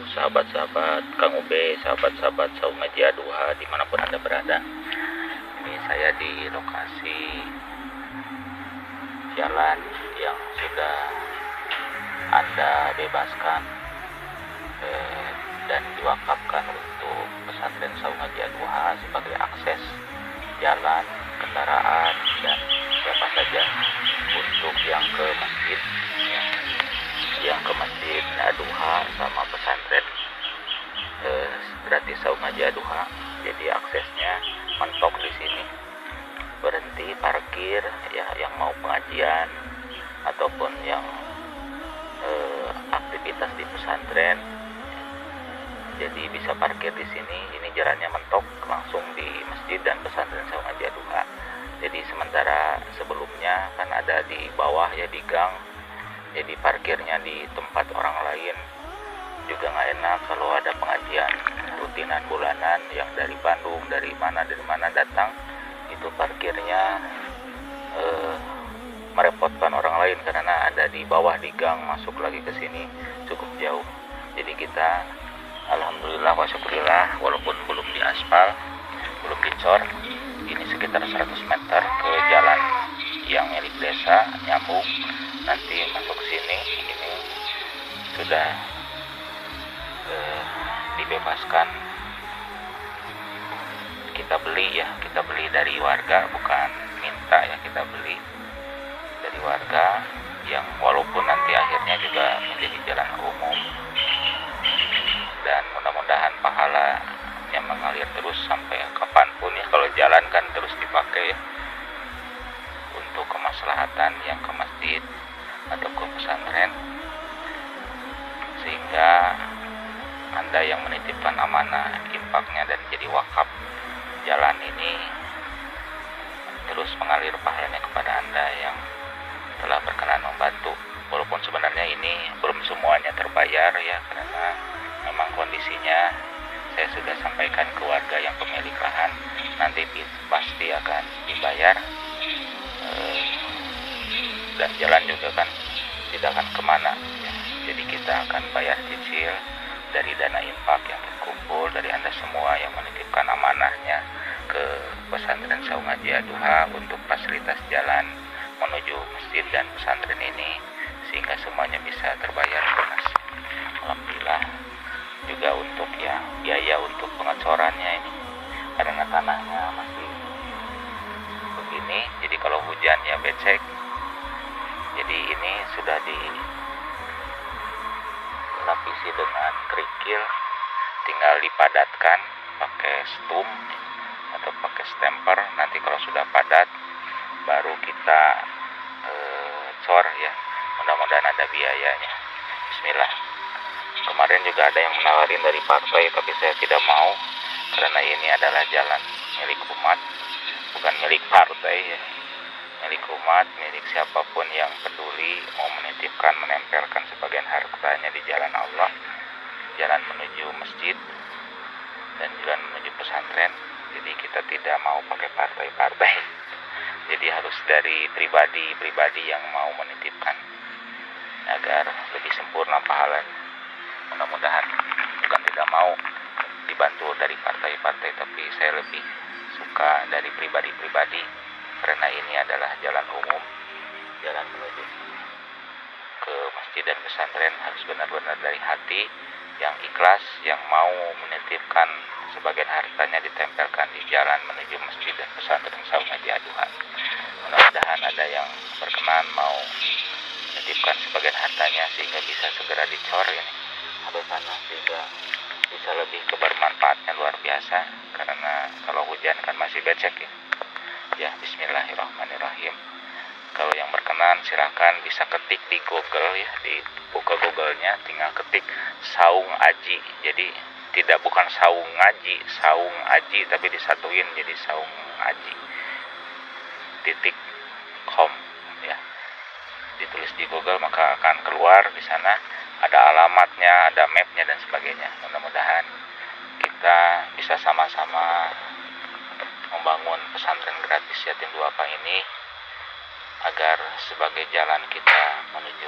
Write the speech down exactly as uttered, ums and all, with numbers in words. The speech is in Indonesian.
sahabat-sahabat Kang Ube, sahabat-sahabat Saung Ngaji Aduha dimanapun Anda berada. Ini saya di lokasi jalan yang sudah Anda bebaskan eh, dan diwakafkan untuk pesantren Saung Ngaji Aduha sebagai akses jalan, kendaraan, dan siapa saja untuk yang ke masjid, ya, yang ke masjid Aduha sama pesantren eh, gratis Saung Ngaji Aduha. Jadi aksesnya mentok di sini, berhenti parkir ya yang mau pengajian ataupun yang eh, aktivitas di pesantren. Jadi bisa parkir di sini. Ini jalannya mentok langsung di masjid dan pesantren Saung Ngaji Aduha. Jadi sementara sebelumnya kan ada di bawah ya di gang. Jadi parkirnya di tempat orang lain juga nggak enak kalau ada pengajian rutinan bulanan yang dari Bandung, dari mana dari mana datang, itu parkirnya eh, merepotkan orang lain karena ada di bawah di gang, masuk lagi ke sini cukup jauh. Jadi kita alhamdulillah wa syukurillah walaupun belum diaspal, belum dicor, ini sekitar seratus meter ke jalan yang milik desa nyambung nanti masuk sini. Ini sudah eh, dibebaskan, kita beli ya, kita beli dari warga, bukan minta ya, kita beli dari warga yang walaupun nanti akhirnya juga menjadi jalan umum, dan mudah-mudahan pahalanya mengalir terus sampai kapanpun ya. Kalau jalan kan terus dipakai ya untuk kemaslahatan yang ke masjid atau ke pesantren, sehingga Anda yang menitipkan amanah infaknya dan jadi wakaf jalan ini terus mengalir pahalanya kepada Anda yang telah berkenan membantu. Walaupun sebenarnya ini belum semuanya terbayar ya, karena memang kondisinya saya sudah sampaikan ke warga yang pemilik lahan, nanti pasti akan dibayar. Eh, dan jalan juga kan tidak akan kemana ya. Jadi kita akan bayar cicil dari dana infak yang terkumpul dari Anda semua yang menitipkan amanahnya ke pesantren Saung Ngaji Aduha untuk fasilitas jalan menuju masjid dan pesantren ini, sehingga semuanya bisa terbayar lunas. Alhamdulillah. Juga untuk ya biaya untuk pengecorannya ini karena tanahnya masih begini, jadi kalau hujan ya becek. Jadi ini sudah dilapisi dengan kerikil, tinggal dipadatkan pakai stum atau pakai stemper. Nanti kalau sudah padat baru kita eh, cor ya. Mudah-mudahan ada biayanya. Bismillah. Kemarin juga ada yang menawarin dari partai, tapi saya tidak mau karena ini adalah jalan milik umat, bukan milik partai ya. Milik umat, milik siapapun yang peduli mau menitipkan, menempelkan sebagian hartanya di jalan Allah, jalan menuju masjid dan jalan menuju pesantren. Jadi kita tidak mau pakai partai-partai. Jadi harus dari pribadi-pribadi yang mau menitipkan agar lebih sempurna pahalanya. Mudah-mudahan, bukan tidak mau dibantu dari partai-partai, tapi saya lebih suka dari pribadi-pribadi karena ini adalah jalan umum, jalan menuju ke masjid dan pesantren harus benar-benar dari hati yang ikhlas, yang mau menitipkan sebagian hartanya ditempelkan di jalan menuju masjid dan pesantren Saung Ngaji Aduha. Mudah-mudahan ada yang berkenan mau menitipkan sebagian hartanya sehingga bisa segera dicor ini sampai sana, sehingga bisa lebih kebermanfaatnya luar biasa, karena kalau hujan kan masih becek ya. Ya, bismillahirrahmanirrahim. Kalau yang berkenan silakan bisa ketik di Google ya, dibuka Google-nya, tinggal ketik Saung Aji. Jadi tidak bukan Saung Ngaji, Saung Aji, tapi disatuin jadi Saung Aji titik com ya. Ditulis di Google maka akan keluar di sana ada alamatnya, ada mapnya dan sebagainya. Mudah-mudahan kita bisa sama-sama membangun pesantren gratis yatim duafa ini agar sebagai jalan kita menuju